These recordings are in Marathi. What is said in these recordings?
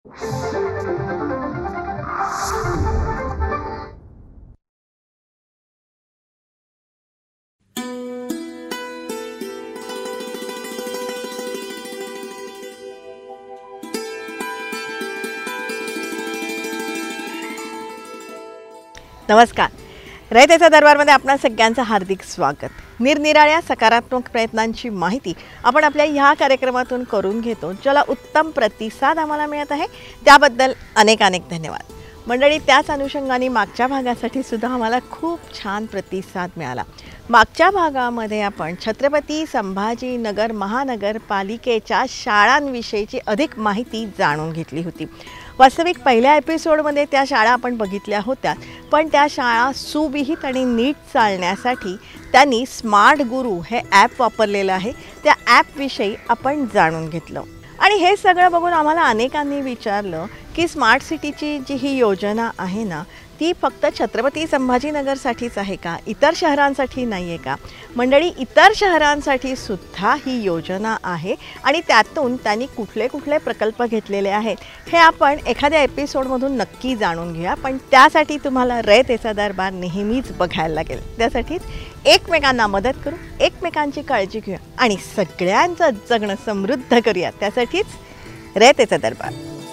नमस्कार. रयतेचा दरबारमध्ये आपणा सगळ्यांचं हार्दिक स्वागत. निरनिराळ्या सकारात्मक प्रयत्नांची माहिती आपण आपल्या ह्या कार्यक्रमातून करून घेतो, ज्याला उत्तम प्रतिसाद आम्हाला मिळत आहे. त्याबद्दल अनेक अनेक धन्यवाद. मंडळी, त्याच अनुषंगाने मागच्या भागासाठी सुद्धा आम्हाला खूप छान प्रतिसाद मिळाला. मागच्या भागामध्ये आपण छत्रपती संभाजीनगर महानगरपालिकेच्या शाळांविषयीची अधिक माहिती जाणून घेतली होती. वास्तविक पहिल्या एपिसोडमध्ये त्या शाळा आपण बघितल्या होत्या, पण त्या शाळा सुविहित आणि नीट चालण्यासाठी त्यांनी स्मार्ट गुरु हे ॲप वापरलेलं आहे. त्या ॲपविषयी आपण जाणून घेतलं आणि हे सगळं बघून आम्हाला अनेकांनी विचारलं की स्मार्ट सिटीची जी ही योजना आहे ना, ती फक्त छत्रपती संभाजीनगरसाठीच आहे का, इतर शहरांसाठी नाही आहे का? मंडळी, इतर शहरांसाठी सुद्धा ही योजना आहे आणि त्यातून त्यांनी कुठले कुठले प्रकल्प घेतलेले आहेत हे आपण एखाद्या एपिसोडमधून नक्की जाणून घेऊया. पण त्यासाठी तुम्हाला रयतेचा दरबार नेहमीच बघायला लागेल. त्यासाठीच एकमेकांना मदत करू, एकमेकांची काळजी घेऊया आणि सगळ्यांचं जगणं समृद्ध करूया. त्यासाठीच रयतेचा दरबार.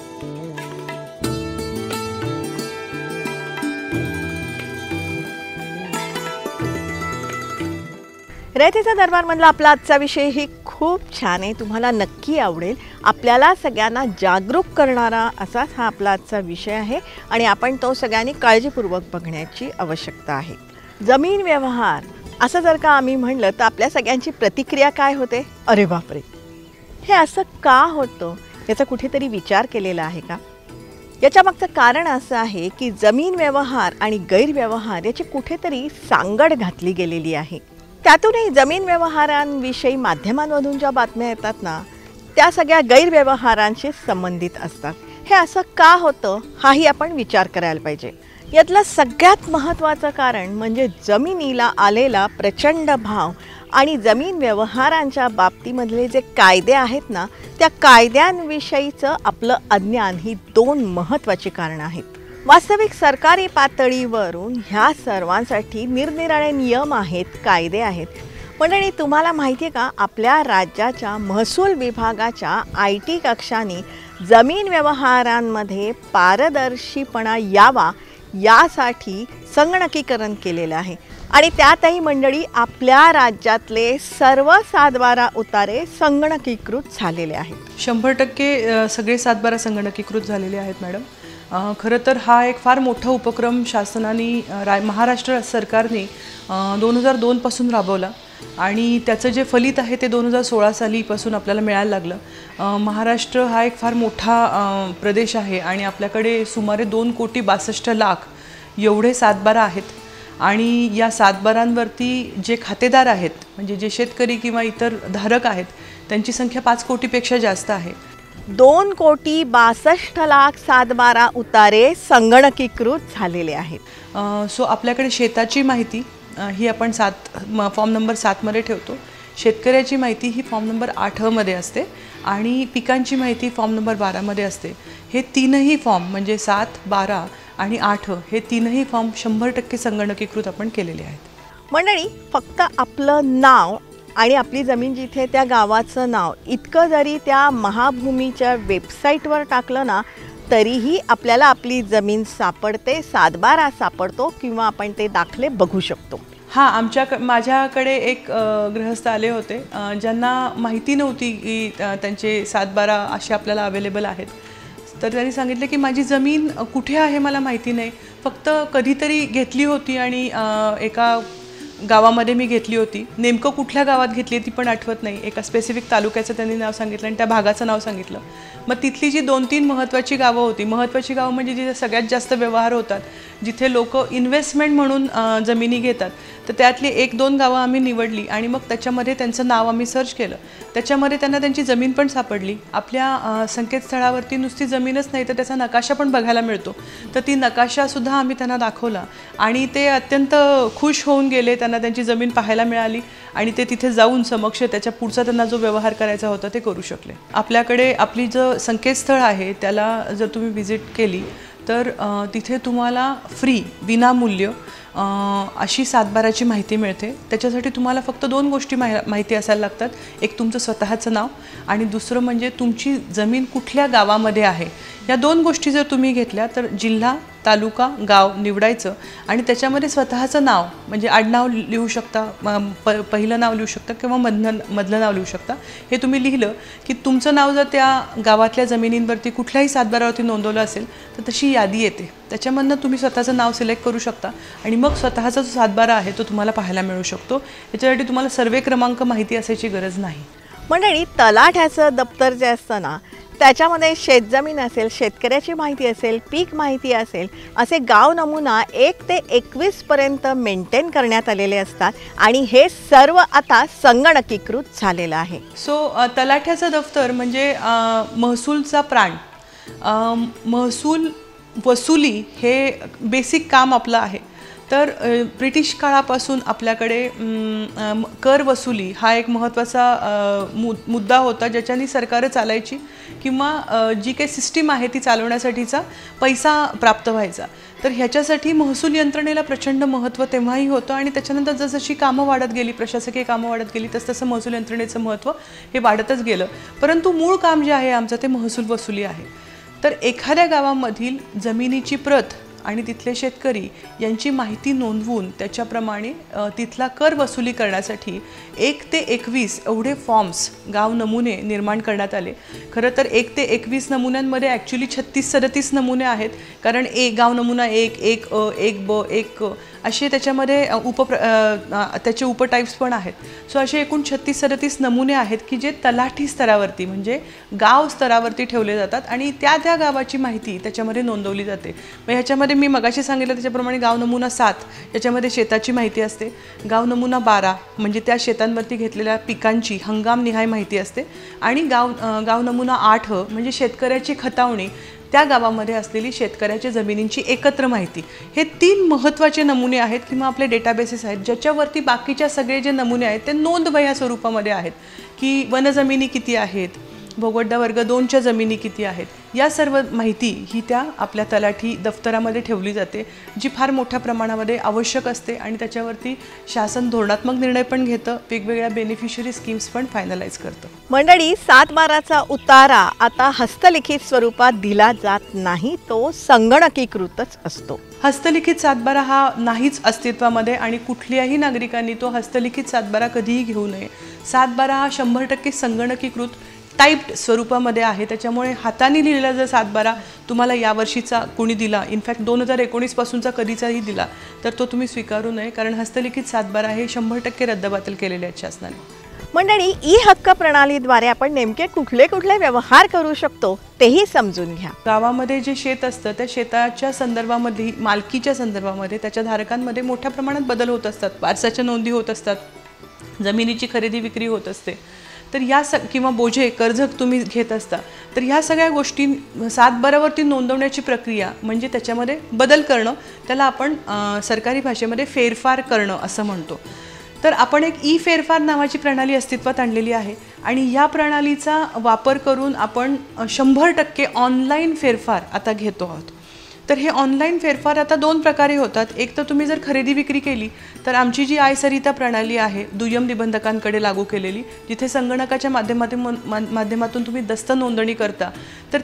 रयतेचा दरबारमधला आपला आजचा विषय ही खूप छान आहे, तुम्हाला नक्की आवडेल. आपल्याला सगळ्यांना जागरूक करणारा असाच हा आपला आजचा विषय आहे आणि आपण तो सगळ्यांनी काळजीपूर्वक बघण्याची आवश्यकता आहे. जमीन व्यवहार असं जर का आम्ही म्हणलं तर आपल्या सगळ्यांची प्रतिक्रिया काय होते? अरे बापरे, हे असं का होतं? याचा कुठेतरी विचार केलेला आहे का? याच्या मागचं कारण असं आहे की जमीन व्यवहार आणि गैरव्यवहार याची कुठेतरी सांगड घातली गेलेली आहे. त्यातूनही जमीन व्यवहारांविषयी माध्यमांमधून ज्या बातम्या येतात ना, त्या सगळ्या गैरव्यवहारांशी संबंधित असतात. हे असं का होतं हाही आपण विचार करायला पाहिजे. यातलं सगळ्यात महत्त्वाचं कारण म्हणजे जमिनीला आलेला प्रचंड भाव आणि जमीन व्यवहारांच्या बाबतीमधले जे कायदे आहेत ना, त्या कायद्यांविषयीचं आपलं अज्ञान ही दोन महत्त्वाची कारणं आहेत. वास्तविक सरकारी पातळीवरून ह्या सर्वांसाठी निरनिराळे नियम आहेत, कायदे आहेत. मंडळी, तुम्हाला माहिती आहे का, आपल्या राज्याच्या महसूल विभागाच्या IT कक्षाने जमीन व्यवहारांमध्ये पारदर्शीपणा यावा यासाठी संगणकीकरण केलेलं आहे आणि त्यातही मंडळी आपल्या राज्यातले सर्व 7/12 उतारे संगणकीकृत झालेले आहेत. 100% सगळे 7/12 संगणकीकृत झालेले आहेत मॅडम. खरं तर हा एक फार मोठा उपक्रम शासनाने महाराष्ट्र सरकारने 2002 पासून राबवला आणि त्याचं जे फलित आहे ते 2016 सालीपासून आपल्याला मिळायला लागलं. महाराष्ट्र हा एक फार मोठा प्रदेश आहे आणि आपल्याकडे सुमारे 2,62,00,000 एवढे 7/12 आहेत आणि या 7/12वरती जे खातेदार आहेत, म्हणजे जे शेतकरी किंवा इतर धारक आहेत, त्यांची संख्या 5 कोटीपेक्षा जास्त आहे. 2,62,00,000 7/12 उतारे संगणकीकृत झालेले आहेत. सो आपल्याकडे शेताची माहिती ही आपण फॉर्म नंबर 7 मध्ये ठेवतो. शेतकऱ्याची माहिती ही फॉर्म नंबर 8 मध्ये असते आणि पिकांची माहिती फॉर्म नंबर 12 मध्ये असते. हे तीनही फॉर्म म्हणजे 7, 12 आणि 8 हे तीनही फॉर्म 100% संगणकीकृत आपण केलेले आहेत. मंडळी, फक्त आपलं नाव आणि आपली जमीन जिथे त्या गावाचं नाव इतकं जरी त्या महाभूमीच्या वेबसाईटवर टाकलं ना, तरीही आपल्याला आपली जमीन सापडते, 7/12 सापडतो किंवा आपण ते दाखले बघू शकतो. माझ्याकडे एक गृहस्थ आले होते ज्यांना माहिती नव्हती की त्यांचे 7/12 असे आपल्याला अवेलेबल आहेत. तर त्यांनी सांगितले की माझी जमीन कुठे आहे मला माहिती नाही, फक्त कधीतरी घेतली होती आणि एका गावामध्ये मी घेतली होती. नेमकं कुठल्या गावात घेतली ती पण आठवत नाही. एका स्पेसिफिक तालुक्याचं त्यांनी नाव सांगितलं आणि त्या भागाचं नाव सांगितलं. मग तिथली जी 2-3 महत्त्वाची गावं होती, महत्त्वाची गावं म्हणजे जिथे सगळ्यात जास्त व्यवहार होतात, जिथे लोक इन्व्हेस्टमेंट म्हणून जमिनी घेतात, तर त्यातली 1-2 गावं आम्ही निवडली आणि मग त्याच्यामध्ये त्यांचं नाव आम्ही सर्च केलं. त्याच्यामध्ये त्यांना त्यांची जमीन पण सापडली. आपल्या संकेतस्थळावरती नुसती जमीनच नाही तर त्याचा नकाशा पण बघायला मिळतो. तर ती नकाशासुद्धा आम्ही त्यांना दाखवला आणि ते अत्यंत खुश होऊन गेले. त्यांना त्यांची जमीन पाहायला मिळाली आणि ते तिथे जाऊन समक्ष त्याच्या पुढचा त्यांना जो व्यवहार करायचा होता ते करू शकले. आपल्याकडे आपली जो संकेतस्थळ आहे त्याला जर तुम्ही व्हिजिट केली तर तिथे तुम्हाला फ्री विनामूल्य अशी सातबाराची माहिती मिळते. त्याच्यासाठी तुम्हाला फक्त 2 गोष्टी माहिती असायला लागतात. एक तुमचं स्वतःचं नाव आणि दुसरं म्हणजे तुमची जमीन कुठल्या गावामध्ये आहे. या 2 गोष्टी जर तुम्ही घेतल्या तर जिल्हा, तालुका, गाव निवडायचं आणि त्याच्यामध्ये स्वतःचं नाव म्हणजे आडनाव लिहू शकता, पहिलं नाव लिहू शकता किंवा मधलं नाव लिहू शकता. हे तुम्ही लिहिलं की तुमचं नाव जर त्या गावातल्या जमिनींवरती कुठल्याही सातबारावरती नोंदवलं असेल तर तशी यादी येते. त्याच्यामधनं तुम्ही स्वतःचं नाव सिलेक्ट करू शकता आणि मग स्वतःचा जो सातबारा आहे तो तुम्हाला पाहायला मिळू शकतो. याच्यासाठी तुम्हाला सर्वे क्रमांक माहिती असायची गरज नाही. मंडळी, तलाठ्याचं दप्तर जे असतं ना त्याच्यामध्ये शेतजमीन असेल, शेतकऱ्याची माहिती असेल, पीक माहिती असेल, असे गाव नमुना 1 ते 21 पर्यंत मेंटेन करण्यात आलेले असतात आणि हे सर्व आता संगणकीकृत झालेलं आहे. तलाठ्याचं दफ्तर म्हणजे महसूलचा प्राण. महसूल वसुली हे बेसिक काम आपलं आहे. तर ब्रिटिश काळापासून आपल्याकडे कर वसुली हा एक महत्त्वाचा मुद्दा होता, ज्याच्यानी सरकारं चालायची किंवा जी काही सिस्टीम आहे ती चालवण्यासाठीचा पैसा प्राप्त व्हायचा. तर ह्याच्यासाठी महसूल यंत्रणेला प्रचंड महत्त्व तेव्हाही होतं आणि त्याच्यानंतर जसजशी कामं वाढत गेली, प्रशासकीय कामं वाढत गेली, तसं महसूल यंत्रणेचं महत्त्व हे वाढतच गेलं. परंतु मूळ काम जे आहे आमचं ते महसूल वसुली आहे. तर एखाद्या गावामधील जमिनीची प्रत आणि तिथले शेतकरी यांची माहिती नोंदवून त्याच्याप्रमाणे तिथला कर वसुली करण्यासाठी 1 ते 21 एवढे फॉर्म्स गाव नमुने निर्माण करण्यात आले. खरं तर 1 ते 21 नमुन्यांमध्ये ॲक्च्युली 36-37 नमुने आहेत, कारण गाव नमुना 1, 1A, 1B, 1C असे त्याच्यामध्ये त्याचे उपटाईप्स पण आहेत. सो असे एकूण 36-37 नमुने आहेत की जे तलाठी स्तरावरती म्हणजे गाव स्तरावरती ठेवले जातात आणि त्या गावाची माहिती त्याच्यामध्ये नोंदवली जाते. मग ह्याच्यामध्ये मी मगाशी सांगितलं त्याच्याप्रमाणे गाव नमुना 7 याच्यामध्ये शेताची माहिती असते. गाव नमुना 12 म्हणजे त्या शेतांवरती घेतलेल्या पिकांची हंगामनिहाय माहिती असते आणि गाव नमुना 8 म्हणजे शेतकऱ्याची खतावणी, त्या गावामध्ये असलेली शेतकऱ्याच्या जमिनींची एकत्र माहिती. हे 3 महत्त्वाचे नमुने आहेत किंवा आपले डेटाबेसेस आहेत ज्याच्यावरती बाकीच्या सगळे जे नमुने आहेत ते नोंदवह्या स्वरूपामध्ये आहेत की वनजमिनी किती आहेत, भोगवड्डा वर्ग 2च्या जमिनी किती आहेत, या सर्व माहिती ही त्या आपल्या तलाठी दफ्तरामध्ये ठेवली जाते, जी फार मोठ्या प्रमाणामध्ये आवश्यक असते आणि त्याच्यावरती शासन धोरणात्मक निर्णय पण घेतं, वेगवेगळ्या बेनिफिशरी स्कीम्स पण फायनलाइज करतं. मंडळी, 7/12चा उतारा आता हस्तलिखित स्वरूपात दिला जात नाही, तो संगणकीकृतच असतो. हस्तलिखित सातबारा हा नाहीच अस्तित्वामध्ये आणि कुठल्याही नागरिकांनी तो हस्तलिखित सातबारा कधीही घेऊ नये. सातबारा हा 100% संगणकीकृत टाईप्ड स्वरूपामध्ये आहे. त्याच्यामुळे हाताने लिहिलेला जर सातबारा तुम्हाला यावर्षीचा कोणी दिला, इनफॅक्ट 2019 पासूनचा कधीचाही दिला, तर तो तुम्ही स्वीकारू नये, कारण हस्तलिखित सातबारा हे 100% रद्दबातल केलेले आहेत शासनाने. मंडळी, ई हक्क प्रणालीद्वारे आपण नेमके कुठले कुठले व्यवहार करू शकतो तेही समजून घ्या. गावामध्ये जे शेत असतं त्या शेताच्या संदर्भामध्ये, मालकीच्या संदर्भामध्ये त्याच्या धारकांमध्ये मोठ्या प्रमाणात बदल होत असतात. वारसाच्या नोंदी होत असतात, जमिनीची खरेदी विक्री होत असते. तर या किंवा बोझे कर्ज तुम्ही घेत असता, तर ह्या सगळ्या गोष्टी सातबारावरती नोंदवण्याची प्रक्रिया म्हणजे त्याच्यामध्ये बदल करणं, त्याला आपण सरकारी भाषेमध्ये फेरफार करणं असं म्हणतो. तर आपण एक ई फेरफार नावाची प्रणाली अस्तित्वात आणलेली आहे आणि या प्रणालीचा वापर करून आपण 100% ऑनलाईन फेरफार आता घेतो आहोत. तर हे ऑनलाईन फेरफार आता 2 प्रकारे होतात. एक तर तुम्ही जर खरेदी विक्री केली तर आमची जी आयसरिता प्रणाली आहे दुय्यम निबंधकांकडे लागू केलेली, जिथे संगणकाच्या माध्यमातून तुम्ही दस्त नोंदणी करता, तर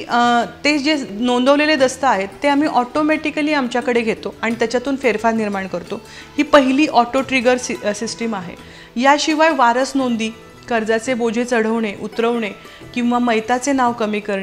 ते जे नोंदवलेले दस्त आहेत ते आम्ही ऑटोमॅटिकली आमच्याकडे घेतो आणि त्याच्यातून फेरफार निर्माण करतो. ही पहिली ऑटो ट्रिगर सिस्टीम आहे. याशिवाय वारस नोंदी, कर्जाचे बोझे चढवणे, उतरवणे किंवा मैताचे नाव कमी करणे,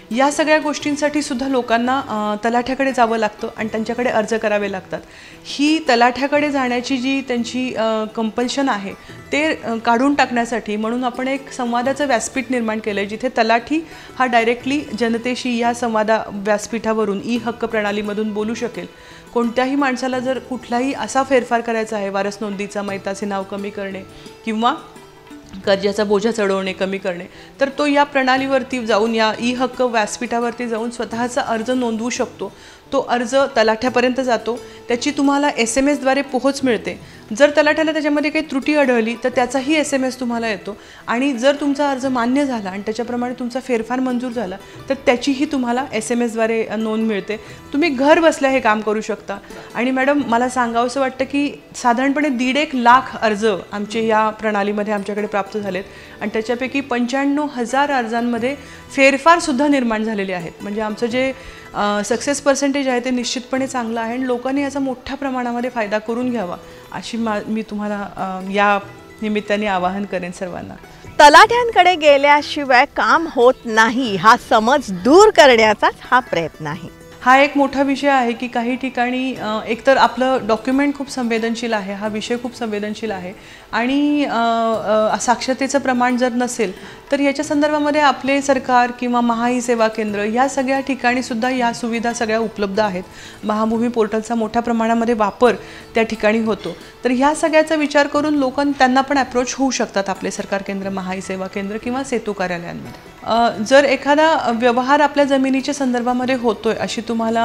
या सगळ्या गोष्टींसाठी सुद्धा लोकांना तलाठ्याकडे जावं लागतं आणि त्यांच्याकडे अर्ज करावे लागतात. ही तलाठ्याकडे जाण्याची जी त्यांची कंपल्शन आहे ते काढून टाकण्यासाठी म्हणून आपण एक संवादाचं व्यासपीठ निर्माण केलं आहे, जिथे तलाठी हा डायरेक्टली जनतेशी या व्यासपीठावरून ई हक्क प्रणालीमधून बोलू शकेल. कोणत्याही माणसाला जर कुठलाही असा फेरफार करायचा आहे, वारस नोंदीचा, मैताचे नाव कमी करणे किंवा कर्जाचा बोजा चढवणे कमी करणे, तर तो या प्रणालीवरती जाऊन या ई हक्क व्यासपीठावरती जाऊन स्वतःचा अर्ज नोंदवू शकतो. तो अर्ज तलाठ्यापर्यंत जातो, त्याची तुम्हाला SMS द्वारे पोहोच मिळते. जर तलाठ्याला त्याच्यामध्ये काही त्रुटी आढळली तर त्याचाही SMS तुम्हाला येतो आणि जर तुमचा अर्ज मान्य झाला आणि त्याच्याप्रमाणे तुमचा फेरफार मंजूर झाला तर त्याचीही तुम्हाला SMS द्वारे नोंद मिळते. तुम्ही घर बसल्या हे काम करू शकता. आणि मॅडम, मला सांगावंसं वाटतं की साधारणपणे 1.5 लाख अर्ज आमचे या प्रणालीमध्ये आमच्याकडे प्राप्त झालेत आणि त्याच्यापैकी 95,000 अर्जांमध्ये फेरफारसुद्धा निर्माण झालेले आहेत. म्हणजे आमचं जे सक्सेस पर्सेंटेज आहे ते निश्चितपणे चांगलं आहे आणि लोकांनी याचा मोठ्या प्रमाणामध्ये फायदा करून घ्यावा अशी मी तुम्हाला या निमित्ताने आवाहन करेन सर्वांना. तलाठ्यांकडे गेल्याशिवाय काम होत नाही हा समज दूर करण्याचाच हा प्रयत्न आहे. हा एक मोठा विषय आहे की काही ठिकाणी एकतर आपलं डॉक्युमेंट खूप संवेदनशील आहे, हा विषय खूप संवेदनशील आहे आणि साक्षरतेचं प्रमाण जर नसेल तर याच्या संदर्भामध्ये आपले सरकार किंवा महाई सेवा केंद्र या सगळ्या ठिकाणी सुद्धा या सुविधा सगळ्या उपलब्ध आहेत. महाभूमी पोर्टलचा मोठ्या प्रमाणामध्ये वापर त्या ठिकाणी होतो. तर ह्या सगळ्याचा विचार करून लोक त्यांना पण अप्रोच होऊ शकतात आपले सरकार केंद्र, महाई सेवा केंद्र किंवा सेतू कार्यालयांमध्ये. जर एखादा व्यवहार आपल्या जमिनीच्या संदर्भामध्ये होतोय अशी तुम्हाला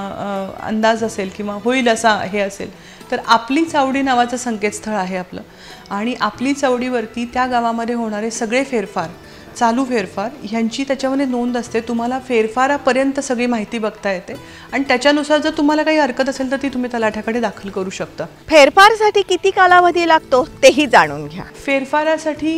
अंदाज असेल किंवा होईल असा हे असेल तर आपली चावडी नावाचं संकेतस्थळ आहे आपलं आणि आपली चावडीवरती त्या गावामध्ये होणारे सगळे फेरफार, चालू फेरफार ह्यांची त्याच्यामध्ये नोंद असते. तुम्हाला फेरफारापर्यंत सगळी माहिती बघता येते आणि त्याच्यानुसार जर तुम्हाला काही हरकत असेल तर ती तुम्ही तलाठ्याकडे दाखल करू शकता. फेरफारसाठी किती कालावधी लागतो तेही जाणून घ्या. फेरफारासाठी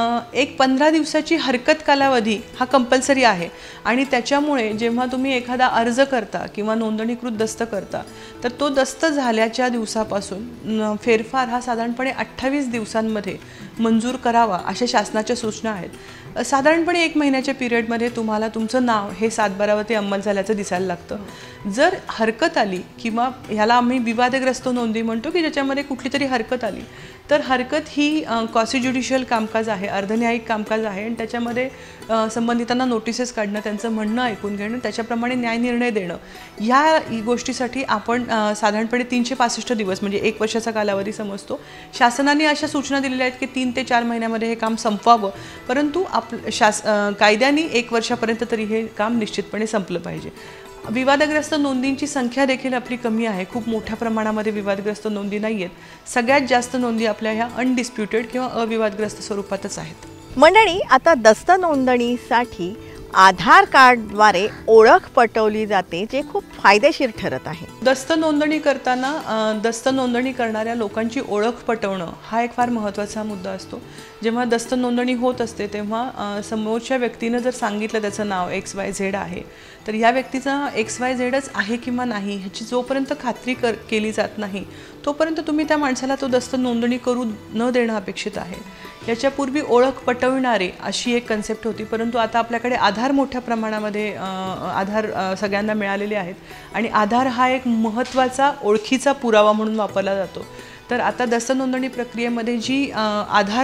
एक 15 दिवसाची हरकत कालावधी हा कंपल्सरी आहे आणि त्याच्यामुळे जेव्हा तुम्ही एखादा अर्ज करता किंवा नोंदणीकृत दस्त करता तर तो दस्त झाल्याच्या दिवसापासून फेरफार हा साधारणपणे 28 दिवसांमध्ये मंजूर करावा अशा शासनाच्या सूचना आहेत. साधारणपणे 1 महिन्याच्या पिरियडमध्ये तुम्हाला तुमचं नाव हे 7/12 अंमल झाल्याचं दिसायला लागतं. जर हरकत आली किंवा ह्याला आम्ही विवादग्रस्त नोंदी म्हणतो की ज्याच्यामध्ये कुठली तरी हरकत आली तर हरकत ही क्वासी ज्युडिशियल कामकाज आहे, अर्धन्यायिक कामकाज आहे आणि त्याच्यामध्ये संबंधितांना नोटिसेस काढणं, त्यांचं म्हणणं ऐकून घेणं, त्याच्याप्रमाणे न्यायनिर्णय देणं ह्या गोष्टीसाठी आपण साधारणपणे 365 दिवस म्हणजे 1 वर्षाचा कालावधी समजतो. शासनाने अशा सूचना दिलेल्या आहेत की 3 ते 4 महिन्यामध्ये हे काम संपवावं, परंतु कायद्याने 1 वर्षापर्यंत तरी हे काम निश्चितपणे संपलं पाहिजे. विवादग्रस्त नोंदींची संख्या देखील आपली कमी आहे. खूप मोठ्या प्रमाणामध्ये विवादग्रस्त नोंदी नाही आहेत. सगळ्यात जास्त नोंदी आपल्या ह्या अनडिस्प्युटेड किंवा अविवादग्रस्त स्वरूपातच आहेत. मंडळी, आता दस्त नोंदणीसाठी आधार कार्डद्वारे ओळख पटवली जाते, जे खूप फायदेशीर ठरत आहे. दस्त नोंदणी करताना दस्त नोंदणी करणाऱ्या लोकांची ओळख पटवणं हा एक फार महत्त्वाचा मुद्दा असतो. जेव्हा दस्त नोंदणी होत असते तेव्हा समोरच्या व्यक्तीनं जर सांगितलं त्याचं नाव XYZ आहे तर या व्यक्तीचा XYZच आहे किंवा नाही ह्याची जोपर्यंत खात्री केली जात नाही तोपर्यंत तुम्ही त्या माणसाला तो दस्त नोंदणी करू न देणं अपेक्षित आहे. याच्यापूर्वी ओळख पटविणारे अशी एक कन्सेप्ट होती, परंतु आता आपल्याकडे आधार मोठ्या प्रमाणामध्ये आधार सगळ्यांना मिळालेले आहेत आणि आधार हा एक महत्त्वाचा ओळखीचा पुरावा म्हणून वापरला जातो. तर आता दस्त नोंदणी प्रक्रियेमध्ये जी आधार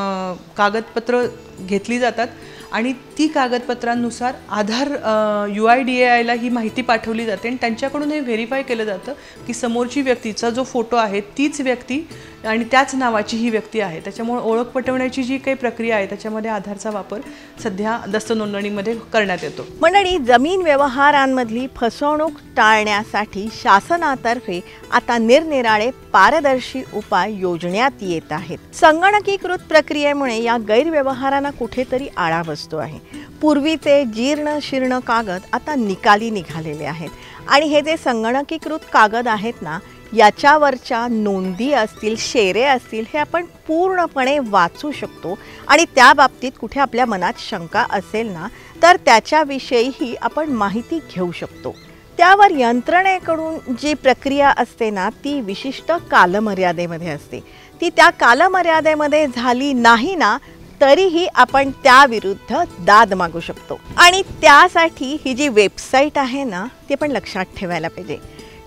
कागदपत्र घेतली जातात आणि ती कागदपत्रांनुसार आधार UIDAIला ही माहिती पाठवली जाते आणि त्यांच्याकडून हे व्हेरीफाय केलं जातं की समोरची व्यक्तीचा जो फोटो आहे तीच व्यक्ती आणि त्याच नावाची ही व्यक्ती आहे. त्याच्यामुळे ओळख पटवण्याची जी काही प्रक्रिया आहे त्याच्यामध्ये आधारचा वापर सध्या दस्त नोंदणीमध्ये करण्यात येतो. मंडळी, जमीन व्यवहारांमधली फसवणूक टाळण्यासाठी शासनातर्फे आता निरनिराळे पारदर्शी उपाय योजण्यात येत आहेत. संगणकीकृत प्रक्रियेमुळे या गैरव्यवहारांना कुठेतरी आळा बसतो आहे. पूर्वीचे जीर्ण शीर्ण कागद आता निकाली निघालेले आहेत आणि हे जे संगणकीकृत कागद आहेत ना, याच्यावरच्या नोंदी असतील, शेरे असतील, हे आपण पूर्णपणे वाचू शकतो आणि त्या बाबतीत कुठे आपल्या मनात शंका असेल ना तर त्याच्याविषयीही आपण माहिती घेऊ शकतो. त्यावर यंत्रणेकडून जी प्रक्रिया असते ना ती विशिष्ट कालमर्यादेमध्ये असते. ती त्या कालमर्यादेमध्ये झाली नाही ना तरीही आपण त्याविरुद्ध दाद मागू शकतो. आणि त्यासाठी ही जी वेबसाईट आहे ना ती पण लक्षात ठेवायला पाहिजे.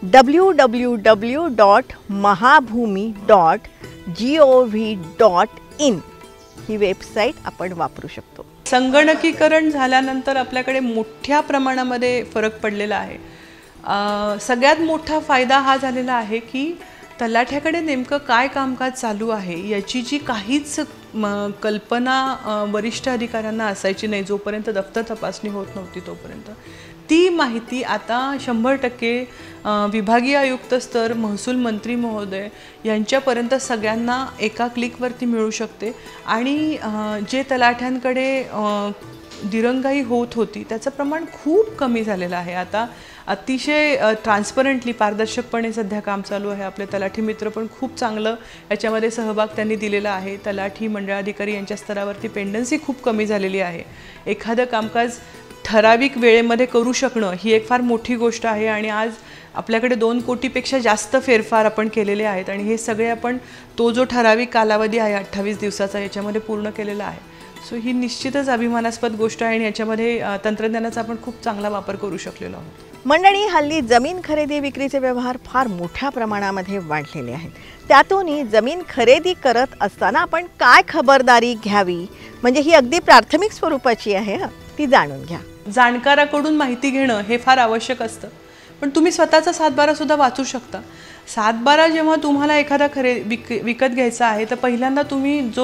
www.mahabhumi.gov.in ही वेबसाईट आपण वापरू शकतो. संगणकीकरण झाल्यानंतर आपल्याकडे मोठ्या प्रमाणामध्ये फरक पडलेला आहे. सगळ्यात मोठा फायदा हा झालेला आहे की तलाठ्याकडे नेमकं काय कामकाज चालू आहे याची जी काहीच कल्पना वरिष्ठ अधिकाऱ्यांना असायची नाही. जोपर्यंत दफ्तर तपासणी होत नव्हती तोपर्यंत ती माहिती आता 100% विभागीय आयुक्त स्तर, महसूल मंत्री महोदय यांच्यापर्यंत सगळ्यांना एका क्लिकवरती मिळू शकते. आणि जे तलाठ्यांकडे दिरंगाई होत होती त्याचं प्रमाण खूप कमी झालेलं आहे. आता अतिशय ट्रान्सपरंटली, पारदर्शकपणे सध्या काम चालू आहे. आपले तलाठी मित्र पण खूप चांगलं याच्यामध्ये सहभाग त्यांनी दिलेला आहे. तलाठी, मंडळाधिकारी यांच्या स्तरावरती पेंडन्सी खूप कमी झालेली आहे. एखादं कामकाज ठराविक वेळेमध्ये करू शकणं ही एक फार मोठी गोष्ट आहे. आणि आज आपल्याकडे 2 कोटीपेक्षा जास्त फेरफार आपण केलेले आहेत आणि हे सगळे आपण तो जो ठराविक कालावधी आहे 28 दिवसाचा याच्यामध्ये पूर्ण केलेला आहे. सो ही निश्चितच अभिमानास्पद गोष्ट आहे आणि याच्यामध्ये तंत्रज्ञानाचा आपण खूप चांगला वापर करू शकलेलो आहोत. मंडळी, हल्ली जमीन खरेदी विक्रीचे व्यवहार फार मोठ्या प्रमाणामध्ये वाढलेले आहेत. त्यातूनही जमीन खरेदी करत असताना आपण काय खबरदारी घ्यावी म्हणजे ही अगदी प्राथमिक स्वरूपाची आहे, ती जाणून घ्या. जाणकाराकडून माहिती घेणं हे फार आवश्यक असतं. पण तुम्ही स्वतःचा 7/12 सुद्धा वाचू शकता. 7/12 जेव्हा तुम्हाला एखादा विकत घ्यायचा आहे तर पहिल्यांदा तुम्ही जो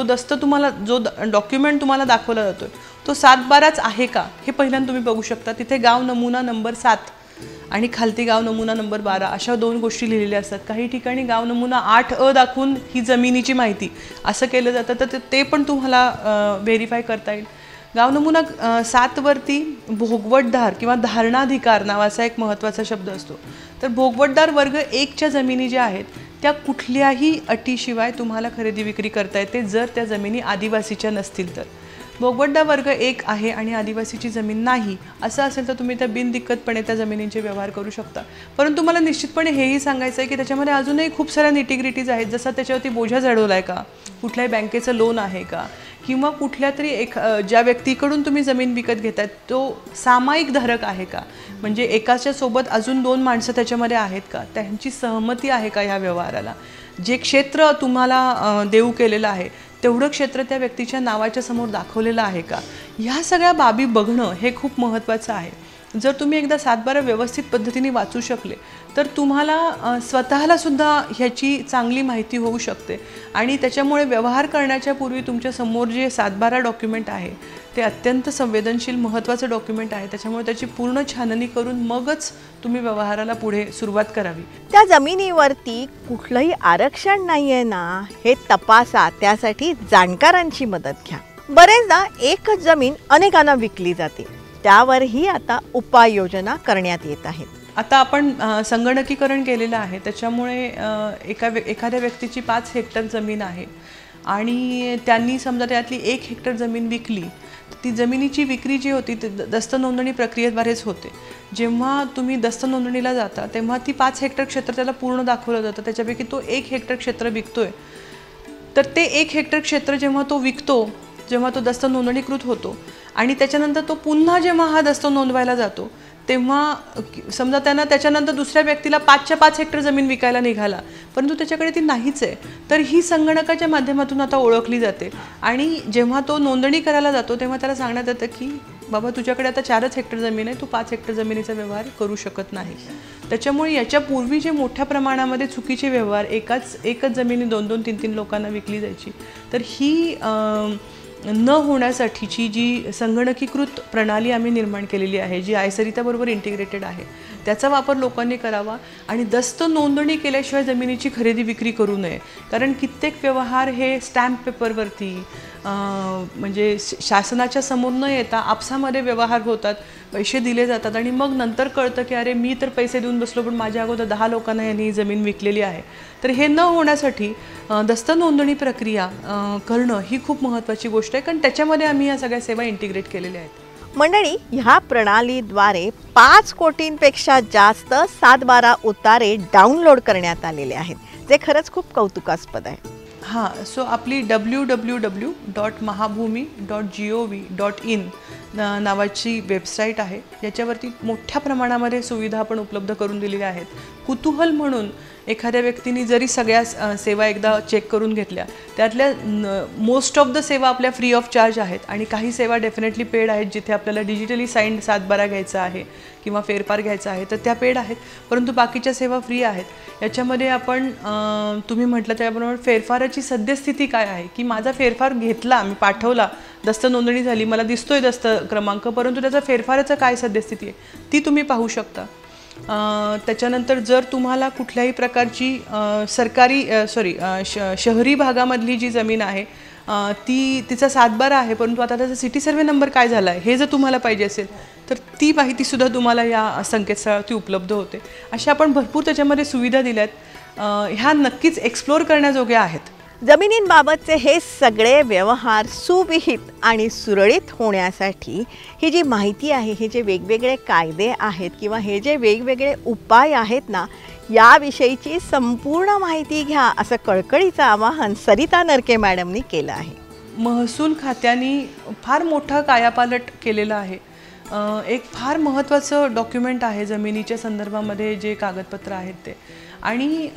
डॉक्युमेंट तुम्हाला दाखवला जातोय तो 7/12च आहे का हे पहिल्यांदा तुम्ही बघू शकता. तिथे गाव नमुना नंबर 7 आणि खालती गाव नमुना नंबर 12 अशा 2 गोष्टी लिहिलेल्या असतात. काही ठिकाणी गाव नमुना 8 दाखवून ही जमिनीची माहिती असं केलं जातं, तर ते पण तुम्हाला व्हेरीफाय करता येईल. गाव नमुना 7 वरती भोगवटदार किंवा धारणाधिकार नावाचा एक महत्त्वाचा शब्द असतो. तर भोगवटदार वर्ग 1च्या जमिनी ज्या आहेत त्या कुठल्याही अटीशिवाय तुम्हाला खरेदी विक्री करता येते जर त्या जमिनी आदिवासीच्या नसतील तर. भोगवटदार वर्ग 1 आहे आणि आदिवासीची जमीन नाही असं असेल तर तुम्ही त्या बिनदिक्कतपणे त्या जमिनींचे व्यवहार करू शकता. परंतु मला निश्चितपणे हेही सांगायचं आहे की त्याच्यामध्ये अजूनही खूप साऱ्या निटिग्रिटीज आहेत. जसं त्याच्यावरती बोजा चढवला आहे का, कुठल्याही बँकेचं लोन आहे का, किंवा कुठल्या तरी ज्या व्यक्तीकडून तुम्ही जमीन विकत घेताय तो सामायिक धारक आहे का, म्हणजे एकाच्या सोबत अजून 2 माणसं त्याच्यामध्ये आहेत का, त्यांची सहमती आहे का ह्या व्यवहाराला, जे क्षेत्र तुम्हाला देऊ केलेलं आहे तेवढं क्षेत्र त्या व्यक्तीच्या नावाच्या समोर दाखवलेलं आहे का, ह्या सगळ्या बाबी बघणं हे खूप महत्त्वाचं आहे. जर तुम्ही एकदा 7/12 व्यवस्थित पद्धतीने वाचू शकले तर तुम्हाला स्वतःला सुद्धा ह्याची चांगली माहिती होऊ शकते. आणि त्याच्यामुळे व्यवहार करण्याच्या पूर्वी तुमच्या समोर जे 7/12 डॉक्युमेंट आहे ते अत्यंत संवेदनशील महत्त्वाचं डॉक्युमेंट आहे. त्याच्यामुळे त्याची पूर्ण छाननी करून मगच तुम्ही व्यवहाराला पुढे सुरुवात करावी. त्या जमिनीवरती कुठलंही आरक्षण नाहीये ना हे तपासा. त्यासाठी जाणकारांची मदत घ्या. बरेचदा एकच जमीन अनेकांना विकली जाते, त्यावरही आता उपाययोजना करण्यात येत आहेत. आता आपण संगणकीकरण केलेलं आहे त्याच्यामुळे एखाद्या व्यक्तीची 5 हेक्टर जमीन आहे आणि त्यांनी समजा त्यातली 1 हेक्टर जमीन विकली, ती जमिनीची विक्री जी होती ती दस्त नोंदणी प्रक्रियेद्वारेच होते. जेव्हा तुम्ही दस्त नोंदणीला जाता तेव्हा ती 5 हेक्टर क्षेत्र त्याला पूर्ण दाखवलं जातं. त्याच्यापैकी तो 1 हेक्टर क्षेत्र विकतोय, तर ते 1 हेक्टर क्षेत्र जेव्हा तो विकतो, जेव्हा तो दस्त नोंदणीकृत होतो आणि त्याच्यानंतर तो पुन्हा जेव्हा हा दस्त नोंदवायला जातो तेव्हा समजा त्यांना त्याच्यानंतर दुसऱ्या व्यक्तीला 5च्या 5 हेक्टर जमीन विकायला निघाला, परंतु त्याच्याकडे ती नाहीच आहे, तर ही संगणकाच्या माध्यमातून आता ओळखली जाते. आणि जेव्हा तो नोंदणी करायला जातो तेव्हा त्याला सांगण्यात येतं की बाबा तुझ्याकडे आता 4च हेक्टर जमीन आहे, तू 5 हेक्टर जमिनीचा व्यवहार करू शकत नाही. त्याच्यामुळे याच्यापूर्वी जे मोठ्या प्रमाणामध्ये चुकीचे व्यवहार एकच जमिनी 2-2, 3-3 लोकांना विकली जायची, तर ही न होण्यासाठीची जी संगणकीकृत प्रणाली आम्ही निर्माण केलेली आहे, जी आयसरिताबरोबर इंटिग्रेटेड आहे, त्याचा वापर लोकांनी करावा. आणि दस्त नोंदणी केल्याशिवाय जमिनीची खरेदी विक्री करू नये. कारण कित्येक व्यवहार हे स्टॅम्प पेपरवरती म्हणजे शासनाच्या समोर न येता आपसामध्ये व्यवहार होतात, पैसे दिले जातात आणि मग नंतर कळतं की अरे मी तर पैसे देऊन बसलो पण माझ्या अगोदर 10 लोकांना यांनी जमीन विकलेली आहे. तर हे न होण्यासाठी दस्त नोंदणी प्रक्रिया करणं ही खूप महत्त्वाची गोष्ट आहे, कारण त्याच्यामध्ये आम्ही या सगळ्या सेवा इंटिग्रेट केलेल्या आहेत. मंडळी, ह्या प्रणालीद्वारे 5 कोटींपेक्षा जास्त 7/12 उतारे डाउनलोड करण्यात आलेले आहेत, जे खरंच खूप कौतुकास्पद आहे. हां, सो आपली www.mahabhumi.gov.in नावाची वेबसाईट आहे. याच्यावरती मोठ्या प्रमाणामध्ये सुविधा आपण उपलब्ध करून दिलेल्या आहेत. कुतूहल म्हणून एखाद्या व्यक्तीने जरी सगळ्या सेवा एकदा चेक करून घेतल्या, त्यातल्या मोस्ट ऑफ द सेवा आपल्या फ्री ऑफ चार्ज आहेत आणि काही सेवा डेफिनेटली पेड आहेत, जिथे आपल्याला डिजिटली साईन्ड 7/12 घ्यायचा आहे किंवा फेरफार घ्यायचा आहे तर त्या पेड आहेत, परंतु बाकीच्या सेवा फ्री आहेत. याच्यामध्ये आपण तुम्ही म्हटलं त्याप्रमाणे फेरफाराची सद्यस्थिती काय आहे, की माझा फेरफार घेतला, मी पाठवला, दस्त नोंदणी झाली, मला दिसतोय दस्त क्रमांक, परंतु त्याचा फेरफाराचं काय सद्यस्थिती आहे ती तुम्ही पाहू शकता. त्याच्यानंतर जर तुम्हाला कुठल्याही प्रकारची शहरी भागामधली जी जमीन आहे तिचा 7/12 आहे, परंतु आता त्याचा सिटी सर्वे नंबर काय झाला आहे हे जर तुम्हाला पाहिजे असेल तर ती माहितीसुद्धा तुम्हाला या संकेतस्थळावरती उपलब्ध होते. अशा आपण भरपूर त्याच्यामध्ये सुविधा दिल्यात. ह्या नक्कीच एक्सप्लोअर करण्याजोग्या आहेत. जमिनींबाबतचे हे सगळे व्यवहार सुविहित आणि सुरळीत होण्यासाठी ही जी माहिती आहे, हे जे वेगवेगळे कायदे आहेत किंवा हे जे वेगवेगळे उपाय आहेत ना, याविषयीची संपूर्ण माहिती घ्या असं कळकळीचं आवाहन सरिता नरके मॅडमनी केलं आहे. महसूल खात्याने फार मोठा कायापालट केलेला आहे. एक फार महत्त्वाचं डॉक्युमेंट आहे जमिनीच्या संदर्भामध्ये जे कागदपत्र आहेत ते, आणि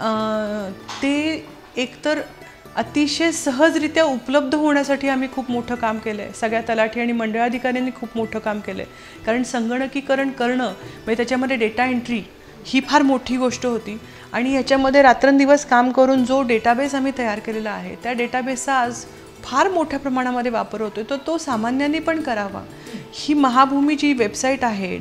ते एकतर अतिशय सहजरित्या उपलब्ध होण्यासाठी आम्ही खूप मोठं काम केलं आहे. सगळ्या तलाठी आणि मंडळाधिकाऱ्यांनी खूप मोठं काम केलं आहे, कारण संगणकीकरण करणं म्हणजे त्याच्यामध्ये डेटा एंट्री ही फार मोठी गोष्ट होती आणि याच्यामध्ये रात्रंदिवस काम करून जो डेटाबेस आम्ही तयार केलेला आहे त्या डेटाबेसचा आज फार मोठ्या प्रमाणामध्ये वापर होतो, तर तो सामान्यांनी पण करावा. ही महाभूमीची वेबसाईट आहे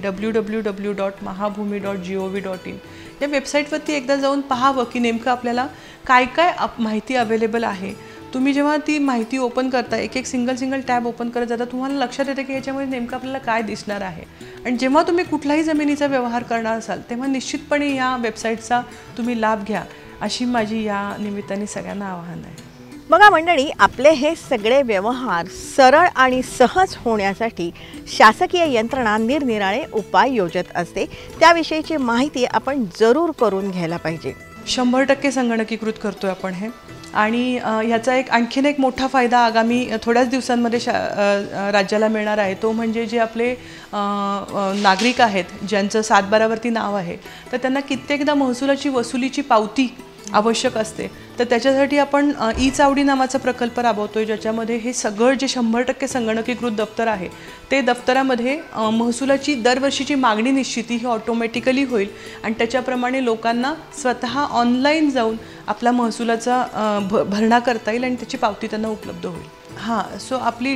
www.mahabhumi.gov.in. या वेबसाईटवरती एकदा जाऊन पाहावं की नेमकं आपल्याला काय काय माहिती अवेलेबल आहे. तुम्ही जेव्हा ती माहिती ओपन करता, एक सिंगल टॅब ओपन करत जाता, तुम्हाला लक्षात येतं की ह्याच्यामध्ये नेमकं आपल्याला काय दिसणार आहे. आणि जेव्हा तुम्ही कुठलाही जमिनीचा व्यवहार करणार असाल तेव्हा निश्चितपणे या वेबसाईटचा तुम्ही लाभ घ्या, अशी माझी या निमित्ताने सगळ्यांना आवाहन आहे. बघा मंडळी, आपले हे सगळे व्यवहार सरळ आणि सहज होण्यासाठी शासकीय यंत्रणा निरनिराळे उपाय योजत असते. त्याविषयीची माहिती आपण जरूर करून घ्यायला पाहिजे. 100% संगणकीकृत करतोय आपण हे, आणि ह्याचा आणखीन एक मोठा फायदा आगामी थोड्याच दिवसांमध्ये राज्याला मिळणार आहे. तो म्हणजे जे आपले नागरिक आहेत ज्यांचं 7/12वरती नाव आहे, तर त्यांना कित्येकदा महसुलाची वसुलीची पावती आवश्यक असते. तर त्याच्यासाठी आपण ई चावडी नावाचा प्रकल्प राबवतोय, ज्याच्यामध्ये हे सगळं जे 100% संगणकीकृत दफ्तर आहे ते दफ्तरामध्ये महसुलाची दरवर्षीची मागणी निश्चिती ही ऑटोमॅटिकली होईल आणि त्याच्याप्रमाणे लोकांना स्वतः ऑनलाईन जाऊन आपला महसुलाचा भरणा करता येईल आणि त्याची पावती त्यांना उपलब्ध होईल. हां, सो आपली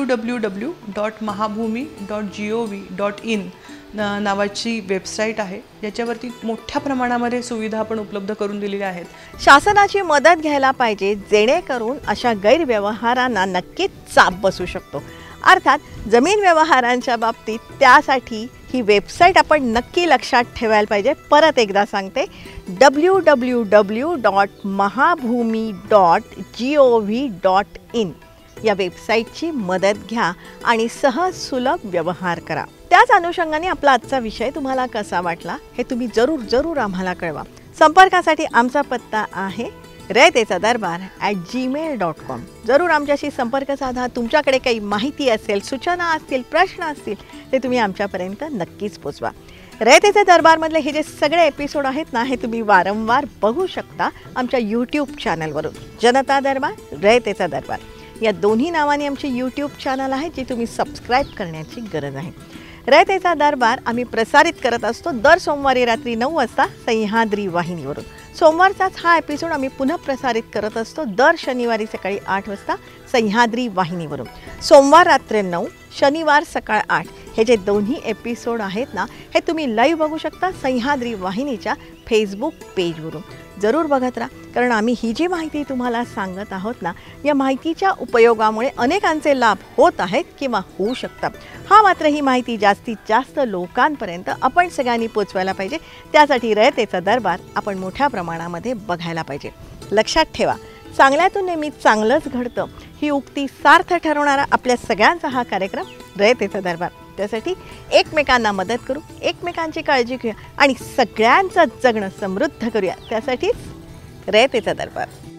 www.mahabhumi.gov.in नावाची वेबसाईट आहे. याच्यावरती मोठ्या प्रमाणामध्ये सुविधा आपण उपलब्ध करून दिलेल्या आहेत. शासनाची मदत घ्यायला पाहिजे, जेणेकरून अशा गैरव्यवहारांना नक्कीच चाप बसू शकतो. अर्थात जमीन व्यवहारांच्या बाबतीत त्यासाठी ही वेबसाईट आपण नक्की लक्षात ठेवायला पाहिजे. परत एकदा सांगते, www.mahabhumi.gov.in या वेबसाईटची मदत घ्या आणि सहज सुलभ व्यवहार करा. त्याच अनुषंगाने आपला आजचा विषय तुम्हाला कसा वाटला हे तुम्ही जरूर आम्हाला कळवा. संपर्कासाठी आमचा पत्ता आहे रयतेचादरबार@gmail.com. जरूर आमच्याशी संपर्क साधा. तुमच्याकडे काही माहिती असेल, सूचना असतील, प्रश्न असतील ते तुम्ही आमच्यापर्यंत नक्कीच पोचवा. रयतेचे दरबारमधले हे जे सगळे एपिसोड आहेत ना, हे तुम्ही वारंवार बघू शकता आमच्या यूट्यूब चॅनलवरून. जनता दरबार, रयतेचा दरबार या दोन्ही नावाने आमचे यूट्यूब चॅनल आहे, जे तुम्ही सबस्क्राईब करण्याची गरज आहे. रयतेचा दरबार आम्ही प्रसारित करत असतो दर सोमवारी रात्री 9 वाजता सह्याद्री वाहिनीवरून. सोमवारचाच हा एपिसोड आम्ही पुन्हा प्रसारित करत असतो दर शनिवारी सकाळी 8 वाजता सह्याद्री वाहिनीवरून. सोमवार रात्री 9, शनिवार सकाळ 8 हे जे दोन्ही एपिसोड आहेत ना, हे तुम्ही लाईव्ह बघू शकता सह्याद्री वाहिनीच्या फेसबुक पेजवरून. जरूर बघत राहा, कारण आम्ही ही जी माहिती तुम्हाला सांगत आहोत ना, या माहितीच्या उपयोगामुळे अनेकांचे लाभ होत आहेत किंवा होऊ शकतात. मात्र ही माहिती जास्तीत जास्त लोकांपर्यंत आपण सगळ्यांनी पोचवायला पाहिजे. त्यासाठी रयतेचा दरबार आपण मोठ्या प्रमाणामध्ये बघायला पाहिजे. लक्षात ठेवा, चांगल्यातून नेहमी चांगलंच घडतं ही उक्ती सार्थ ठरवणारा आपल्या सगळ्यांचा हा कार्यक्रम रयतेचा दरबार. त्यासाठी एकमेकांना मदत करू, एकमेकांची काळजी घेऊया आणि सगळ्यांचं जगणं समृद्ध करूया. त्यासाठीच रयतेचा दरबार.